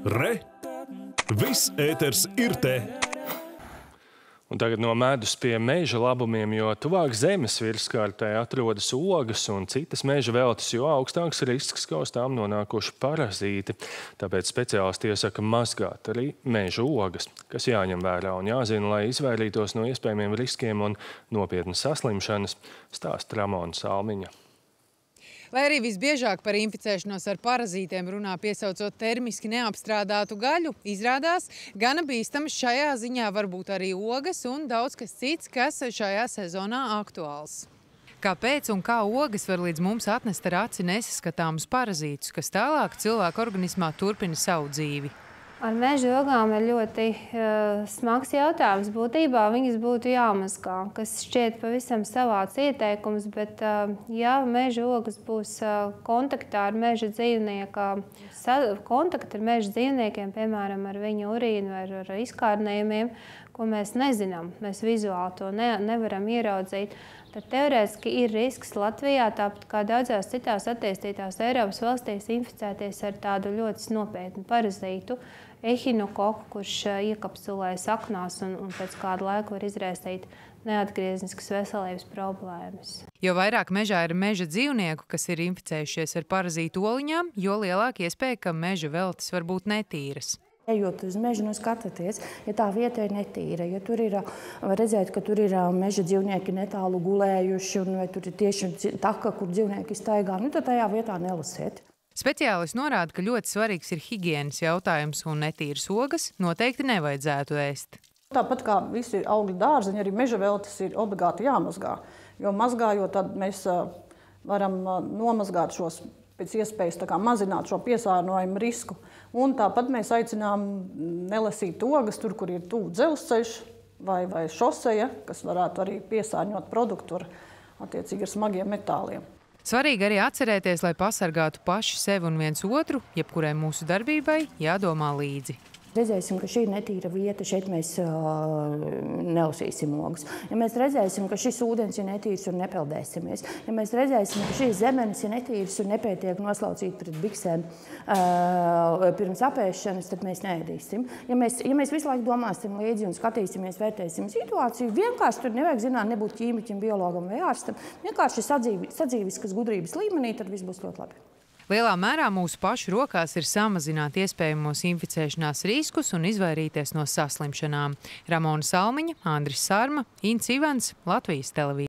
Re! Viss ēters ir te! Un tagad no medus pie meža labumiem, jo tuvāk zemes virskārtē atrodas ogas un citas meža veltes, jo augstāks risks, ka uz tām nonākuši parazīti. Tāpēc speciālisti iesaka mazgāt arī meža ogas, kas jāņem vērā un jāzina, lai izvairītos no iespējamiem riskiem un nopietnas saslimšanas, stāsta Ramona Salmiņa. Lai arī visbiežāk par inficēšanos ar parazītiem runā piesaucot termiski neapstrādātu gaļu, izrādās, gana bīstams šajā ziņā var būt arī ogas un daudz kas cits, kas šajā sezonā aktuāls. Kāpēc un kā ogas var līdz mums atnest ar aci nesaskatāmus parazītus, kas tālāk cilvēka organismā turpina savu dzīvi? Ar meža ogām ir ļoti smags jautājums. Būtībā viņas būtu jāmazgā, kas šķiet pavisam savāds ieteikums, bet ja meža ogas būs kontaktā ar meža dzīvniekiem, piemēram, ar viņu urīnu vai ar izkārnējumiem, ko mēs nezinām, mēs vizuāli to nevaram ieraudzīt, tad teorētiski ir risks Latvijā, tāpat kā daudzās citās attīstītās Eiropas valstīs, inficēties ar tādu ļoti nopietnu parazītu, ehinokoku, kurš iekapsulējas aknās un pēc kāda laika var izraisīt neatgriezniskas veselības problēmas. Jo vairāk mežā ir meža dzīvnieku, kas ir inficējušies ar parazītu oliņām, jo lielāka iespēja, ka meža veltes var būt netīras. Ejot uz mežu, skatieties, ja tā vieta ir netīra, ja tur ir, var redzēt, ka tur ir meža dzīvnieki netālu gulējuši, vai tur ir tieši taka, kur dzīvnieki staigā, tad tajā vietā nelasiet. Speciālisti norāda, ka ļoti svarīgs ir higienas jautājums un netīras ogas noteikti nevajadzētu ēst. Tāpat kā visi augļu dārzeņi, arī meža veltes ir obligāti jāmazgā, jo mazgājot tad mēs varam nomazgāt šos pēc iespējas mazināt šo piesārņojumu risku. Un tāpat mēs aicinām nelasīt ogas tur, kur ir tuvu dzelzceļš vai šoseja, kas varētu arī piesārņot produktu ar attiecīgi ar smagiem metāliem. Svarīgi arī atcerēties, lai pasargātu paši sevi un viens otru, jebkurai mūsu darbībai jādomā līdzi. Redzēsim, ka šī ir netīra vieta, šeit mēs nelasīsim ogas. Ja mēs redzēsim, ka šis ūdens ir netīrs un nepeldēsimies, ja mēs redzēsim, ka šīs zemenes ir netīras un nepietiek noslaucīt pret biksēm pirms apēšanas, tad mēs neēdīsim. Ja mēs visu laiku domāsim līdzi un skatīsimies, vērtēsim situāciju, vienkārši tur nevajag zināt, nebūt ķīmiķim, biologam vai ārstam, vienkārši sadzīviskas gudrības līmenī, tad viss būs ļoti labi. Lielā mērā mūsu pašu rokās ir samazināt iespējamos inficēšanās riskus un izvairīties no saslimšanām. Ramona Salmiņa, Andris Sārma, Ints Ivans, Latvijas televīzija.